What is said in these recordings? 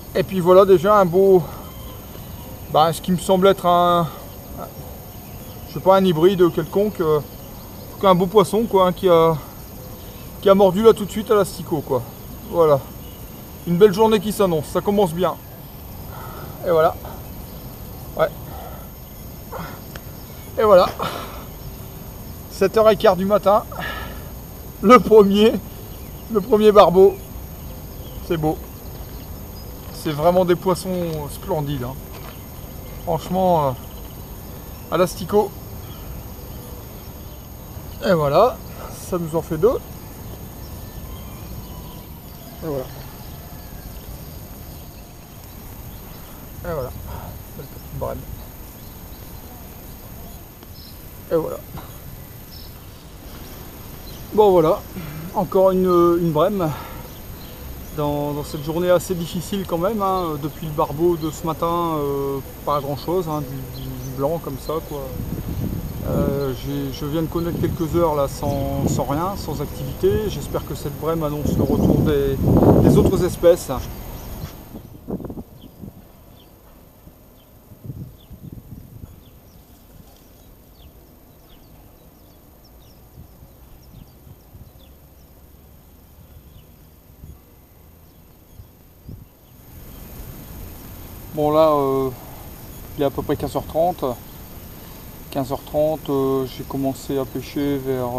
Et puis voilà déjà un beau, ce qui me semble être je sais pas, un hybride quelconque, en tout cas un beau poisson quoi, hein, qui a mordu là tout de suite à l'asticot quoi. Voilà, une belle journée qui s'annonce, ça commence bien. Et voilà, ouais, et voilà, 7h15 du matin, le premier barbeau, c'est beau. C'est vraiment des poissons splendides, hein. Franchement, à l'asticot. Et voilà, ça nous en fait deux. Et voilà. Et voilà. Belle petite brème. Et voilà. Bon voilà, encore une brème dans cette journée assez difficile quand même, hein. Depuis le barbeau de ce matin, pas grand chose, hein, du blanc comme ça quoi. Je viens de connaître quelques heures là sans rien, sans activité. J'espère que cette brème annonce le retour des autres espèces. Bon là, il est à peu près 15h30. 15h30, j'ai commencé à pêcher vers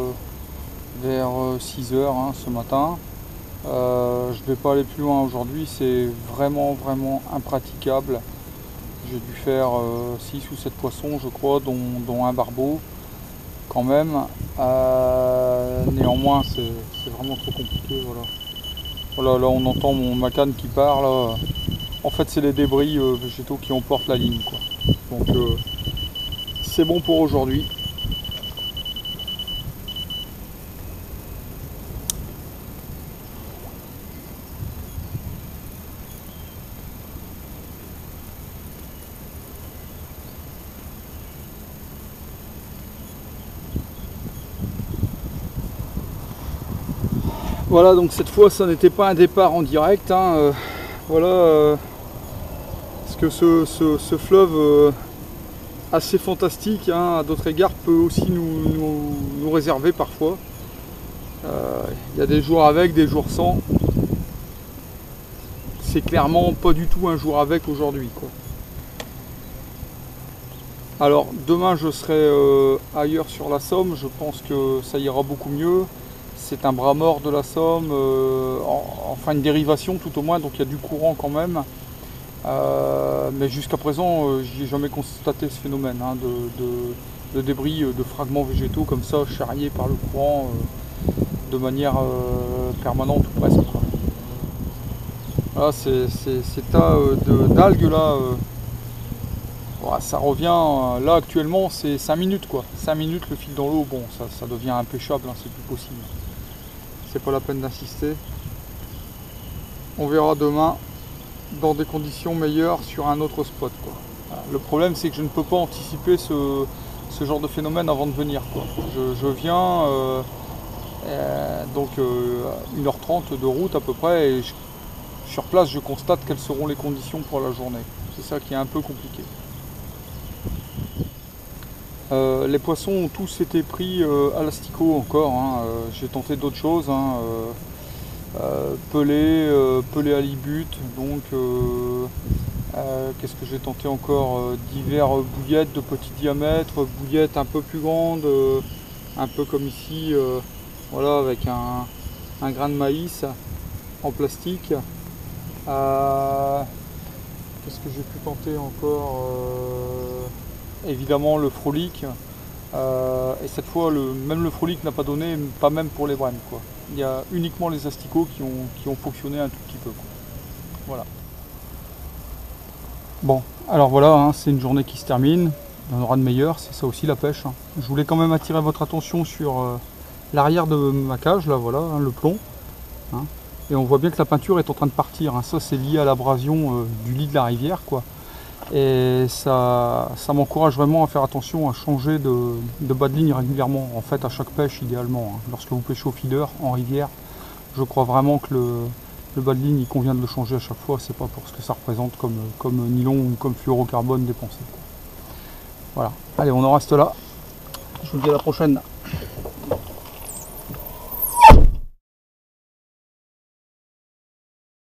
6h hein, ce matin. Je ne vais pas aller plus loin aujourd'hui, c'est vraiment impraticable. J'ai dû faire 6 ou 7 poissons je crois, dont un barbeau quand même. Néanmoins c'est vraiment trop compliqué. Voilà, là on entend ma canne qui part là. En fait c'est les débris végétaux qui emportent la ligne quoi. Donc c'est bon pour aujourd'hui. Voilà, donc cette fois ça n'était pas un départ en direct, hein, voilà, parce que ce fleuve assez fantastique hein, à d'autres égards peut aussi nous réserver parfois. Il y a des jours avec, des jours sans. C'est clairement pas du tout un jour avec aujourd'hui quoi. Alors demain je serai ailleurs sur la Somme, je pense que ça ira beaucoup mieux. C'est un bras mort de la Somme, enfin une dérivation tout au moins, donc il y a du courant quand même. Mais jusqu'à présent, j'ai jamais constaté ce phénomène hein, de débris, de fragments végétaux comme ça, charriés par le courant de manière permanente ou presque. Voilà, ces tas d'algues là, ça revient, là actuellement c'est 5 minutes quoi. 5 minutes le fil dans l'eau, bon ça devient impêchable, hein, c'est plus possible. C'est pas la peine d'insister. On verra demain dans des conditions meilleures sur un autre spot quoi. Voilà. Le problème c'est que je ne peux pas anticiper ce genre de phénomène avant de venir quoi. Je viens donc 1h30 de route à peu près et sur place je constate quelles seront les conditions pour la journée. C'est ça qui est un peu compliqué. Les poissons ont tous été pris à l'asticot encore, hein. J'ai tenté d'autres choses, hein, pelé à libute, donc qu'est-ce que j'ai tenté encore, divers bouillettes de petit diamètre, bouillettes un peu plus grandes, un peu comme ici, voilà, avec un grain de maïs en plastique. Qu'est-ce que j'ai pu tenter encore, évidemment le frolic, et cette fois même le frolic n'a pas donné, pas même pour les brèmes quoi. Il y a uniquement les asticots qui ont fonctionné un tout petit peu quoi. Voilà. Bon, alors voilà, hein, c'est une journée qui se termine, il y en aura de meilleures, c'est ça aussi la pêche, hein. Je voulais quand même attirer votre attention sur l'arrière de ma cage, là voilà, hein, le plomb, hein. Et on voit bien que la peinture est en train de partir, hein. Ça c'est lié à l'abrasion du lit de la rivière quoi. Et ça m'encourage vraiment à faire attention à changer de bas de ligne régulièrement, en fait à chaque pêche idéalement, hein. Lorsque vous pêchez au feeder en rivière, je crois vraiment que Le bas de ligne, il convient de le changer à chaque fois, c'est pas pour ce que ça représente comme nylon ou comme fluorocarbone dépensé, quoi. Voilà, allez, on en reste là. Je vous dis à la prochaine.